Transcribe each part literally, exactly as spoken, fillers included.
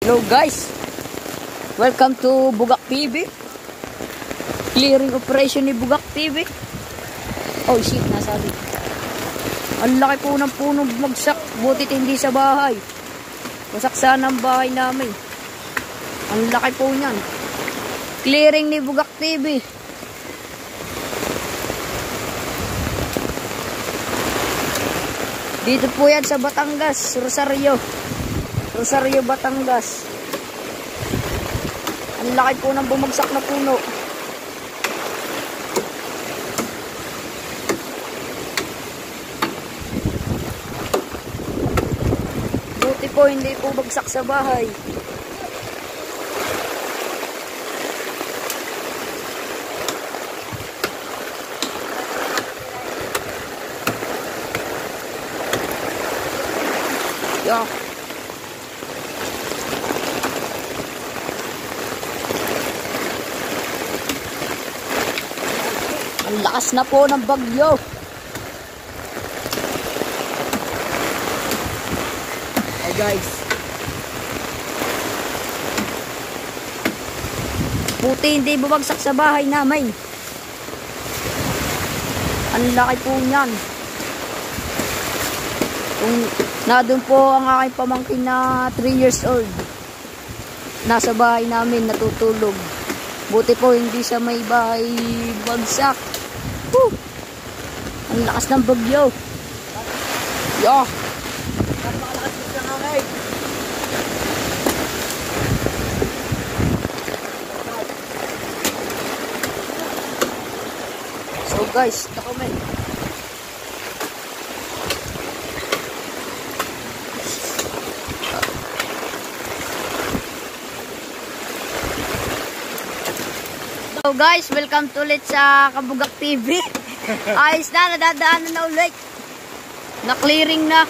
Hello guys, welcome to Bugak T V. Clearing operation ni Bugak T V. Oh shit, nasabi. Ang laki po ng punong bumagsak, butit hindi sa bahay. Wasak sana ang bahay namin. Ang laki po niyan. Clearing ni Bugak T V. Dito po yan sa Batangas, Rosario. Rosario, Batangas. Ang laki po ng bumagsak na puno. Buti po hindi po bagsak sa bahay. Yeah. Ang lakas na po ng bagyo. Oh guys. Buti hindi bumagsak sa bahay namin. Ang laki po niyan. Kung nandun po ang aking pamangkin na three years old. Nasa bahay namin natutulog. Buti po hindi sa may bahay bagsak. Woo! Ang lakas ng bagyo. Yo! Napakalakas ng hangin. So guys, comment. So guys, welcome to ulit sa Kabugak T V. Ayos na, nadadaanan na ulit. Na-clearing na.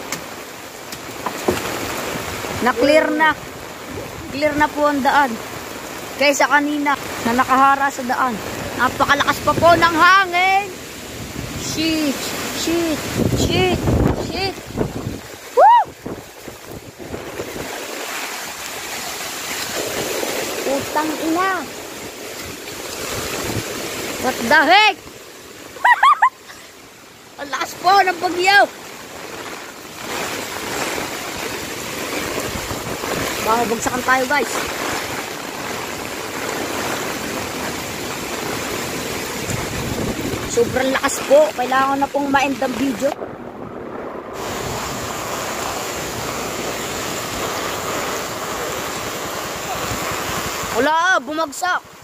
Na-clear na. Clear na po ang daan. Kaysa kanina na nakahara sa daan. Napakalakas pa po ng hangin. Shit, shit, shit, shit. Woo! Putang ina. What the heck? Ang lakas po ng bagyo. Baka bagsakan tayo guys. Sobrang lakas po. Kailangan na pong ma-end ang video. Wala, bumagsak.